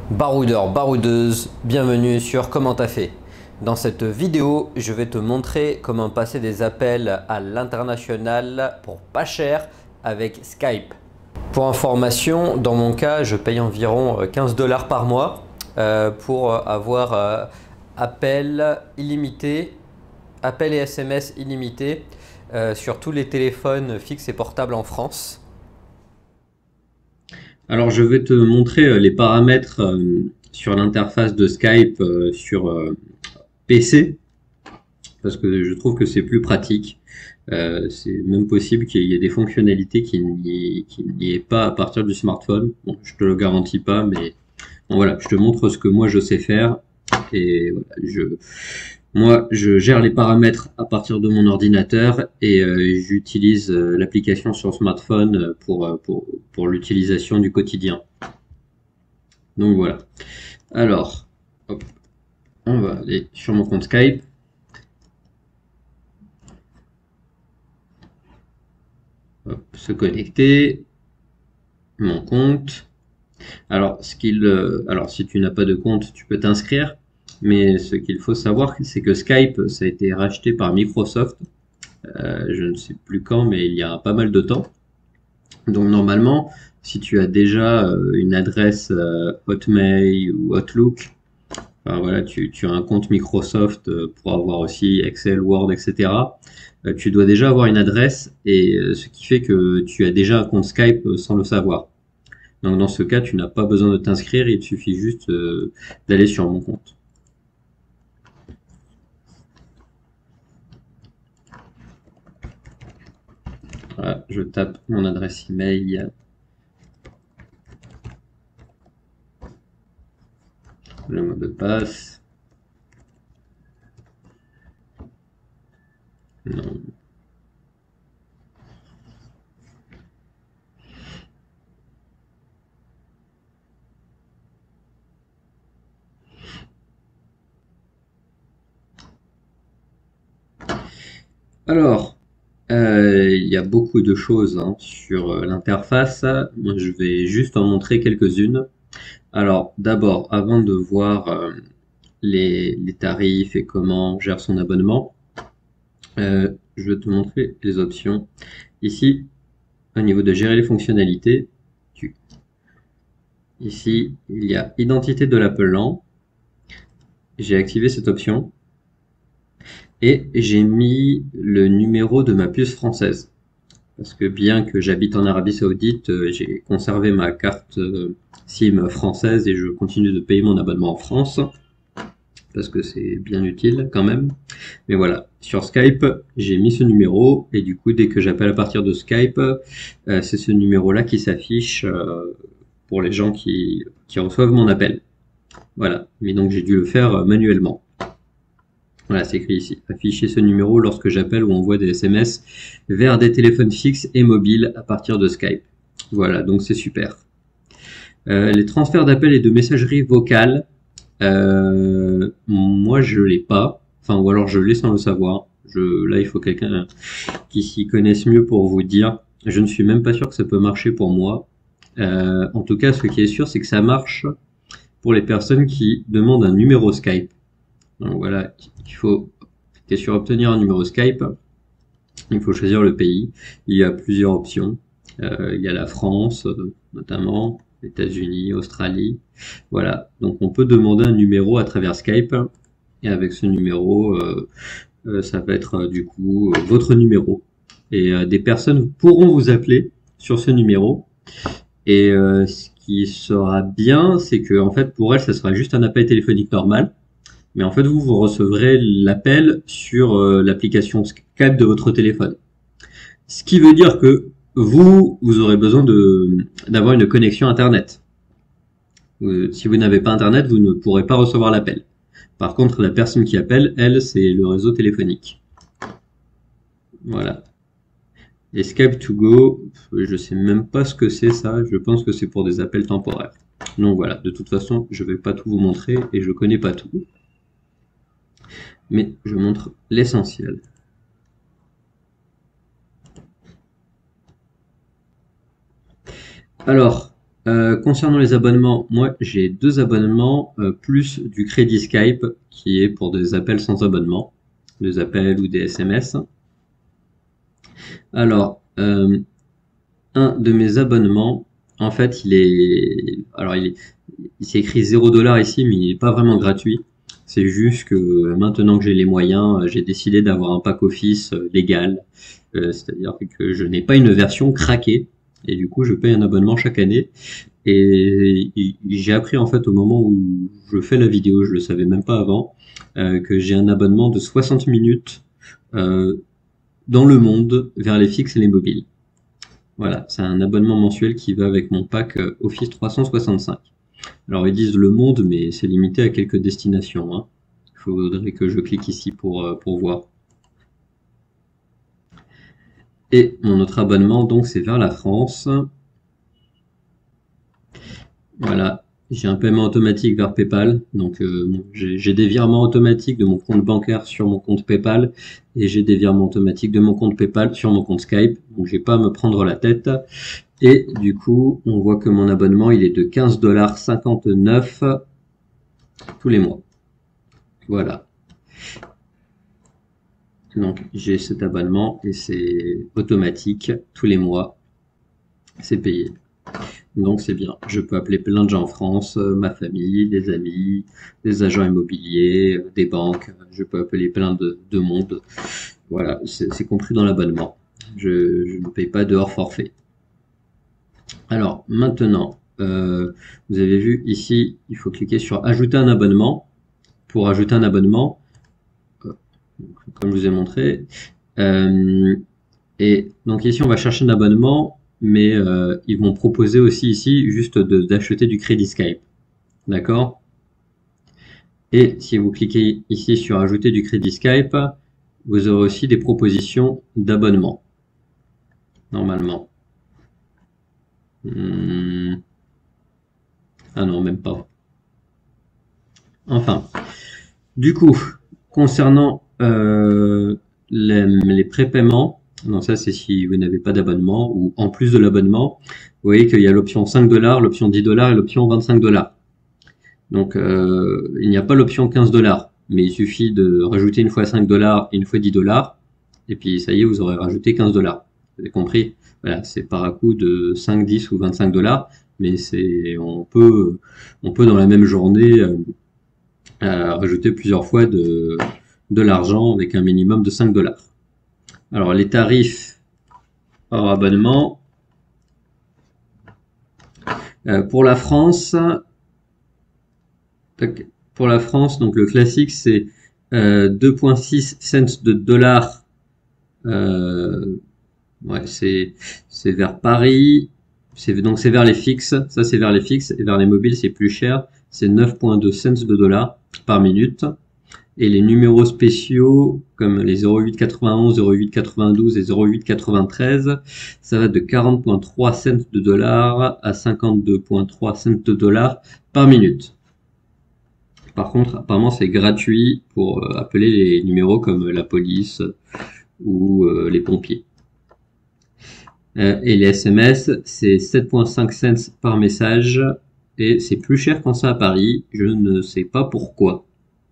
Baroudeur, baroudeuse, bienvenue sur Comment t'as fait. Dans cette vidéo, je vais te montrer comment passer des appels à l'international pour pas cher avec Skype. Pour information, dans mon cas, je paye environ 15 $ par mois pour avoir appels illimités, appels et SMS illimités sur tous les téléphones fixes et portables en France. Alors, je vais te montrer les paramètres sur l'interface de Skype sur PC, parce que je trouve que c'est plus pratique. C'est même possible qu'il y ait des fonctionnalités qui n'y aient pas à partir du smartphone. Bon, je te le garantis pas, mais bon, voilà, je te montre ce que moi je sais faire. Et voilà, moi, je gère les paramètres à partir de mon ordinateur et j'utilise l'application sur smartphone pour l'utilisation du quotidien. Donc voilà. Alors, hop, on va aller sur mon compte Skype. Hop, se connecter. Mon compte. Alors, si tu n'as pas de compte, tu peux t'inscrire. Mais ce qu'il faut savoir, c'est que Skype, ça a été racheté par Microsoft. Je ne sais plus quand, mais il y a pas mal de temps. Donc normalement, si tu as déjà une adresse Hotmail ou Outlook, enfin, voilà, tu as un compte Microsoft pour avoir aussi Excel, Word, etc. Tu dois déjà avoir une adresse et ce qui fait que tu as déjà un compte Skype sans le savoir. Donc dans ce cas, tu n'as pas besoin de t'inscrire, il te suffit juste d'aller sur mon compte. Voilà, je tape mon adresse email, le mot de passe. Non. Alors, il y a beaucoup de choses hein, sur l'interface. Moi, je vais juste en montrer quelques-unes. Alors, d'abord, avant de voir les tarifs et comment on gère son abonnement, je vais te montrer les options. Ici, au niveau de gérer les fonctionnalités, ici, il y a identité de l'appelant. J'ai activé cette option et j'ai mis le numéro de ma puce française. Parce que bien que j'habite en Arabie Saoudite, j'ai conservé ma carte SIM française et je continue de payer mon abonnement en France. Parce que c'est bien utile quand même. Mais voilà, sur Skype, j'ai mis ce numéro et du coup, dès que j'appelle à partir de Skype, c'est ce numéro-là qui s'affiche pour les gens qui reçoivent mon appel. Voilà, mais donc j'ai dû le faire manuellement. Voilà, c'est écrit ici. Afficher ce numéro lorsque j'appelle ou envoie des SMS vers des téléphones fixes et mobiles à partir de Skype. Voilà, donc c'est super. Les transferts d'appels et de messagerie vocale, moi je l'ai pas. Enfin, ou alors je l'ai sans le savoir. Là, il faut quelqu'un qui s'y connaisse mieux pour vous dire. Je ne suis même pas sûr que ça peut marcher pour moi. En tout cas, ce qui est sûr, c'est que ça marche pour les personnes qui demandent un numéro Skype. Donc voilà, il faut cliquer sur obtenir un numéro Skype. Il faut choisir le pays. Il y a plusieurs options. Il y a la France, notamment, les États-Unis, Australie. Voilà, donc on peut demander un numéro à travers Skype. Et avec ce numéro, ça va être du coup votre numéro. Et des personnes pourront vous appeler sur ce numéro. Et ce qui sera bien, c'est que en fait pour elles, ça sera juste un appel téléphonique normal. Mais en fait, vous recevrez l'appel sur l'application Skype de votre téléphone. Ce qui veut dire que vous aurez besoin d'avoir une connexion Internet. Si vous n'avez pas Internet, vous ne pourrez pas recevoir l'appel. Par contre, la personne qui appelle, elle, c'est le réseau téléphonique. Voilà. Et Skype to go, je sais même pas ce que c'est ça. Je pense que c'est pour des appels temporaires. Donc voilà, de toute façon, je vais pas tout vous montrer et je connais pas tout. Mais je montre l'essentiel. Alors, Concernant les abonnements, moi j'ai 2 abonnements plus du crédit Skype qui est pour des appels sans abonnement, des appels ou des SMS. Alors, un de mes abonnements, en fait, il s'est écrit 0 $ ici, mais il n'est pas vraiment gratuit. C'est juste que maintenant que j'ai les moyens, j'ai décidé d'avoir un pack office légal, c'est-à-dire que je n'ai pas une version craquée, et du coup je paye un abonnement chaque année. Et j'ai appris en fait au moment où je fais la vidéo, je le savais même pas avant, que j'ai un abonnement de 60 minutes euh, dans le monde vers les fixes et les mobiles. Voilà, c'est un abonnement mensuel qui va avec mon pack Office 365. Alors ils disent le monde, mais c'est limité à quelques destinations, hein. Il faudrait que je clique ici pour voir. Et mon autre abonnement, donc, c'est vers la France. Voilà, j'ai un paiement automatique vers PayPal. Donc, j'ai des virements automatiques de mon compte bancaire sur mon compte PayPal et j'ai des virements automatiques de mon compte PayPal sur mon compte Skype. Donc, j'ai pas à me prendre la tête. Et du coup, on voit que mon abonnement, il est de 15,59 $ tous les mois. Voilà. Donc, j'ai cet abonnement et c'est automatique tous les mois. C'est payé. Donc c'est bien, je peux appeler plein de gens en France, ma famille, des amis, des agents immobiliers, des banques, je peux appeler plein de monde. Voilà, c'est compris dans l'abonnement. Je ne paye pas de hors forfait. Alors maintenant, vous avez vu ici, il faut cliquer sur ajouter un abonnement. Pour ajouter un abonnement, comme je vous ai montré, et donc ici on va chercher un abonnement, mais ils vont proposer aussi ici juste d'acheter du crédit Skype. D'accord? Et si vous cliquez ici sur ajouter du crédit Skype, vous aurez aussi des propositions d'abonnement. Normalement. Ah non, même pas. Enfin. Du coup, concernant les prépaiements, non, ça c'est si vous n'avez pas d'abonnement ou en plus de l'abonnement, vous voyez qu'il y a l'option 5 $, l'option 10 $ et l'option 25 $. Donc il n'y a pas l'option 15 $, mais il suffit de rajouter une fois 5 $ et une fois 10 $, et puis ça y est, vous aurez rajouté 15 $. Vous avez compris? Voilà, c'est par un coup de 5, 10 ou 25 $, mais on peut dans la même journée rajouter plusieurs fois de l'argent avec un minimum de 5 $. Alors les tarifs hors abonnement, pour la France, donc le classique c'est 2,6 cents de dollars, ouais, c'est vers Paris, donc c'est vers les fixes, ça c'est vers les fixes, et vers les mobiles c'est plus cher, c'est 9,2 cents de dollars par minute. Et les numéros spéciaux, comme les 0891, 0892 et 0893, ça va de 40,3 cents de dollars à 52,3 cents de dollars par minute. Par contre, apparemment, c'est gratuit pour appeler les numéros comme la police ou les pompiers. Et les SMS, c'est 7,5 cents par message. Et c'est plus cher qu'en ça à Paris. Je ne sais pas pourquoi.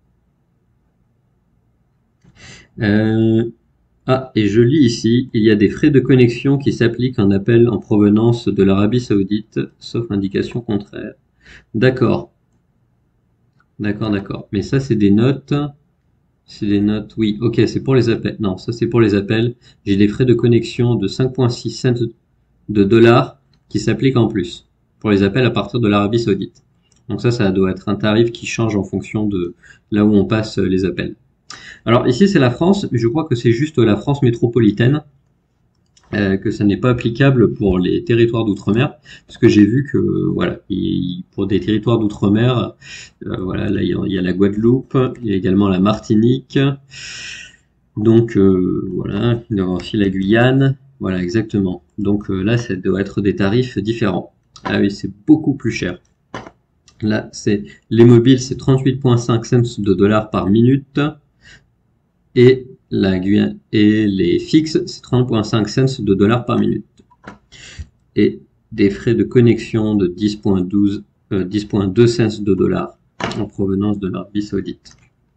Et je lis ici, il y a des frais de connexion qui s'appliquent en appel en provenance de l'Arabie Saoudite, sauf indication contraire. D'accord. D'accord. Mais ça, c'est des notes. C'est des notes, oui. Ok, c'est pour les appels. Non, ça, c'est pour les appels. J'ai des frais de connexion de 5,6 cents de dollars qui s'appliquent en plus pour les appels à partir de l'Arabie Saoudite. Donc ça doit être un tarif qui change en fonction de là où on passe les appels. Alors ici c'est la France, mais je crois que c'est juste la France métropolitaine, que ça n'est pas applicable pour les territoires d'outre-mer, parce que j'ai vu que voilà, pour des territoires d'outre-mer, voilà, là il y a la Guadeloupe, il y a également la Martinique, donc voilà, il y a aussi la Guyane, voilà exactement. Donc là ça doit être des tarifs différents. Ah oui, c'est beaucoup plus cher. Là c'est les mobiles, c'est 38,5 cents de dollars par minute. Et la Guyane et les fixes, c'est 30,5 cents de dollars par minute. Et des frais de connexion de 10,2 cents de dollars en provenance de l'Arabie Saoudite.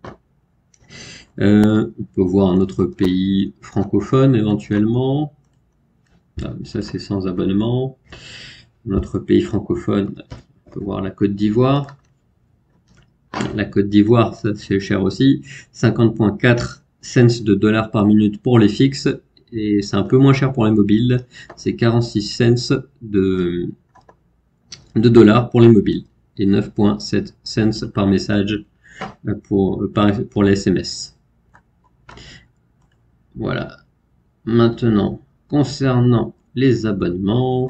On peut voir un autre pays francophone éventuellement. Ah, mais ça c'est sans abonnement. Notre pays francophone, on peut voir la Côte d'Ivoire. La Côte d'Ivoire, ça c'est cher aussi. 50,4 cents de dollars par minute pour les fixes. Et c'est un peu moins cher pour les mobiles. C'est 46 cents de dollars pour les mobiles. Et 9,7 cents par message pour les SMS. Voilà. Maintenant, concernant les abonnements,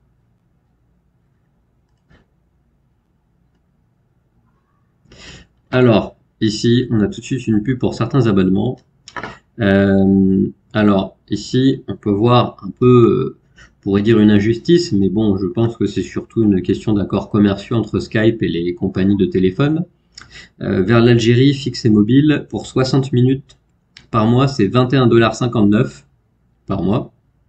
alors ici on a tout de suite une pub pour certains abonnements. Alors ici on peut voir un peu, on pourrait dire une injustice, mais bon, je pense que c'est surtout une question d'accords commerciaux entre Skype et les compagnies de téléphone. Vers l'Algérie, fixe et mobile, pour 60 minutes par mois, c'est 21,59 $ par mois.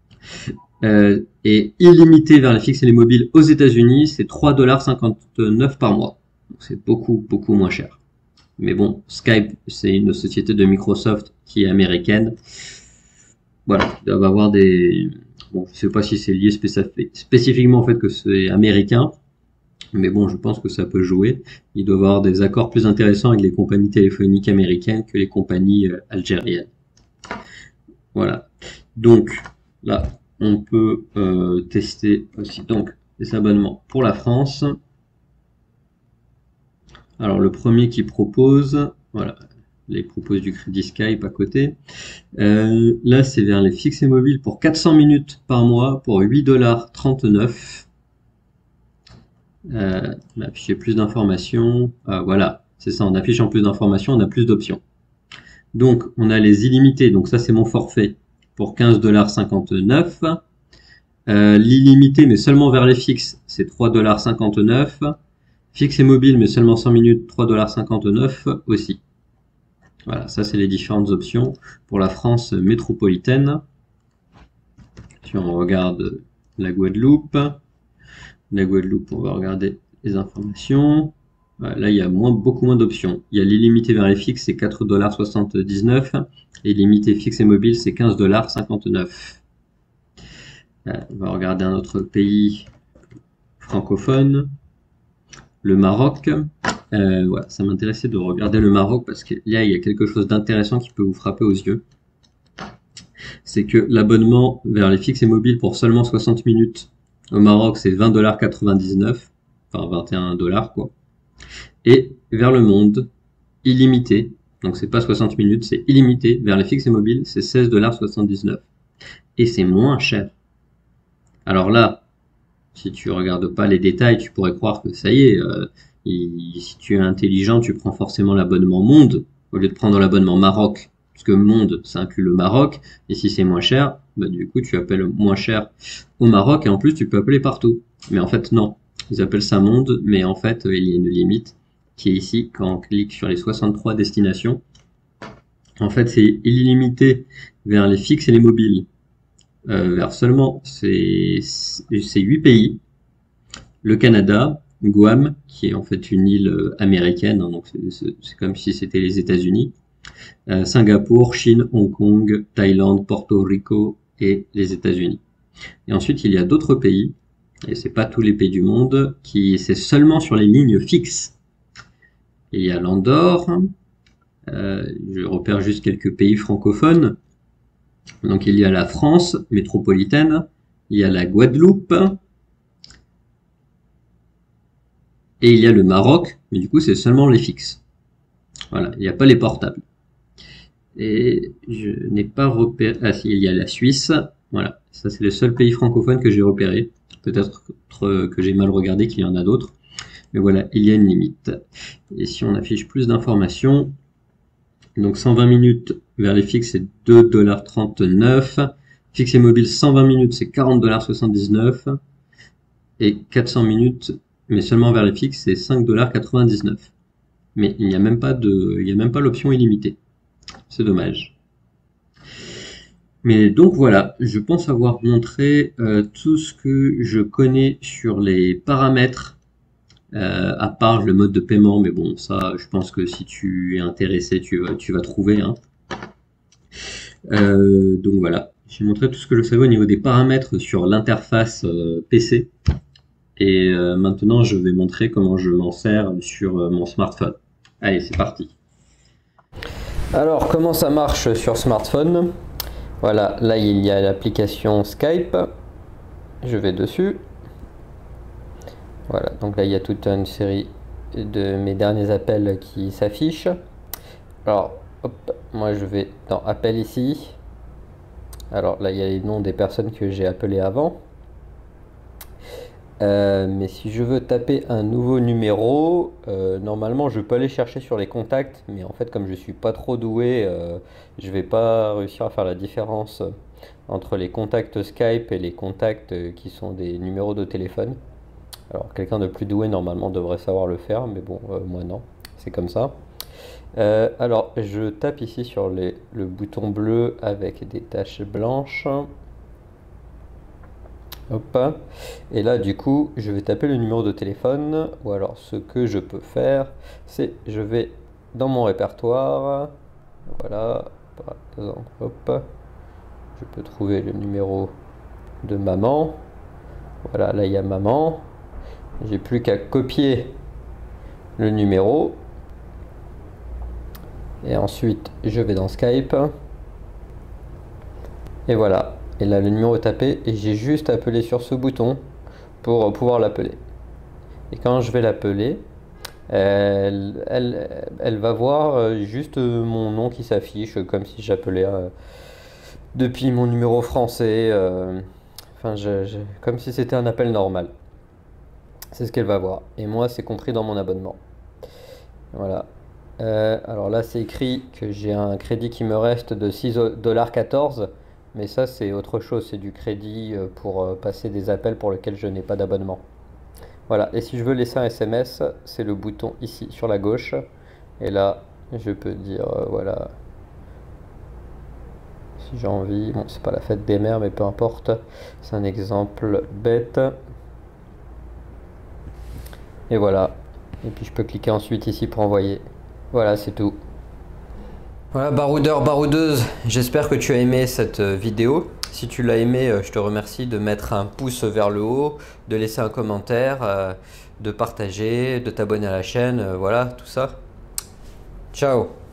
Et illimité vers les fixes et les mobiles aux États-Unis, c'est 3,59 $ par mois. Donc c'est beaucoup moins cher. Mais bon, Skype, c'est une société de Microsoft qui est américaine. Voilà, ils doivent avoir des... Bon, je sais pas si c'est lié spécifiquement au fait que c'est américain, mais bon, je pense que ça peut jouer. Ils doivent avoir des accords plus intéressants avec les compagnies téléphoniques américaines que les compagnies algériennes. Voilà. Donc, là, on peut tester aussi donc les abonnements pour la France. Alors, le premier qui propose, voilà, il propose du crédit Skype à côté. Là, c'est vers les fixes et mobiles pour 400 minutes par mois pour 8,39 $. Afficher plus d'informations. Voilà, c'est ça, en affichant plus d'informations, on a plus d'options. Donc, on a les illimités. Donc, ça, c'est mon forfait pour 15,59 $. L'illimité, mais seulement vers les fixes, c'est 3,59 $. Fixe et mobile, mais seulement 100 minutes, 3,59 $ aussi. Voilà, ça, c'est les différentes options pour la France métropolitaine. Si on regarde la Guadeloupe, on va regarder les informations. Là, il y a beaucoup moins d'options. Il y a l'illimité vers les fixes, c'est 4,79 $. Et l'illimité fixe et mobile, c'est 15,59 $. On va regarder un autre pays francophone, le Maroc. Voilà, ça m'intéressait de regarder le Maroc parce que là, il y a quelque chose d'intéressant qui peut vous frapper aux yeux. C'est que l'abonnement vers les fixes et mobiles pour seulement 60 minutes au Maroc, c'est 20,99 $, enfin 21 $ quoi. Et vers le monde, illimité, donc c'est pas 60 minutes, c'est illimité, vers les fixes et mobiles, c'est 16,79 $. Et c'est moins cher. Alors là, si tu regardes pas les détails, tu pourrais croire que ça y est, si tu es intelligent, tu prends forcément l'abonnement Monde au lieu de prendre l'abonnement Maroc, parce que Monde, ça inclut le Maroc, et si c'est moins cher, bah, du coup, tu appelles moins cher au Maroc, et en plus, tu peux appeler partout. Mais en fait, non. Ils appellent ça Monde, mais en fait, il y a une limite qui est ici, quand on clique sur les 63 destinations. En fait, c'est illimité vers les fixes et les mobiles. Vers seulement c'est 8 pays. Le Canada, Guam, qui est en fait une île américaine, hein, donc c'est comme si c'était les États-Unis. Singapour, Chine, Hong Kong, Thaïlande, Porto Rico et les États-Unis. Et ensuite, il y a d'autres pays, et c'est pas tous les pays du monde, c'est seulement sur les lignes fixes. Il y a l'Andorre, je repère juste quelques pays francophones. Donc il y a la France métropolitaine, il y a la Guadeloupe, et il y a le Maroc, mais du coup c'est seulement les fixes. Voilà, il n'y a pas les portables. Et je n'ai pas repéré... Ah si, il y a la Suisse, voilà, ça c'est le seul pays francophone que j'ai repéré. Peut-être que j'ai mal regardé, qu'il y en a d'autres. Mais voilà, il y a une limite. Et si on affiche plus d'informations, donc 120 minutes vers les fixes, c'est 2,39 $. Fixe et mobile, 120 minutes, c'est 40,79 $. Et 400 minutes, mais seulement vers les fixes, c'est 5,99 $. Mais il n'y a même pas l'option illimitée. C'est dommage. Mais donc voilà, je pense avoir montré tout ce que je connais sur les paramètres, à part le mode de paiement, mais bon, ça, je pense que si tu es intéressé, tu vas trouver, hein. Donc voilà, j'ai montré tout ce que je savais au niveau des paramètres sur l'interface PC. Et maintenant, je vais montrer comment je m'en sers sur mon smartphone. Allez, c'est parti. Alors, comment ça marche sur smartphone? Voilà, là il y a l'application Skype. Je vais dessus. Voilà, donc là il y a toute une série de mes derniers appels qui s'affichent. Alors, hop, moi je vais dans appel ici. Alors là il y a les noms des personnes que j'ai appelées avant. Mais si je veux taper un nouveau numéro, normalement je peux aller chercher sur les contacts, mais en fait comme je suis pas trop doué, je vais pas réussir à faire la différence entre les contacts Skype et les contacts qui sont des numéros de téléphone. Alors quelqu'un de plus doué normalement devrait savoir le faire, mais bon, moi non, c'est comme ça. Alors je tape ici sur le bouton bleu avec des taches blanches. Hop. Et là du coup je vais taper le numéro de téléphone, ou alors ce que je peux faire c'est je vais dans mon répertoire, voilà, par exemple, hop, je peux trouver le numéro de maman, voilà, là il y a maman, j'ai plus qu'à copier le numéro et ensuite je vais dans Skype et voilà, et là le numéro est tapé et j'ai juste appelé sur ce bouton pour pouvoir l'appeler. Et quand je vais l'appeler, elle va voir juste mon nom qui s'affiche comme si j'appelais depuis mon numéro français, enfin comme si c'était un appel normal. C'est ce qu'elle va voir. Et moi c'est compris dans mon abonnement. Voilà. Alors là c'est écrit que j'ai un crédit qui me reste de 6,14 $. Mais ça c'est autre chose, c'est du crédit pour passer des appels pour lesquels je n'ai pas d'abonnement. Voilà, et si je veux laisser un SMS, c'est le bouton ici sur la gauche. Et là, je peux dire, voilà, si j'ai envie, bon, c'est pas la fête des mères, mais peu importe, c'est un exemple bête. Et voilà, et puis je peux cliquer ensuite ici pour envoyer. Voilà, c'est tout. Voilà, baroudeur, baroudeuse, j'espère que tu as aimé cette vidéo. Si tu l'as aimé, je te remercie de mettre un pouce vers le haut, de laisser un commentaire, de partager, de t'abonner à la chaîne, voilà, tout ça. Ciao!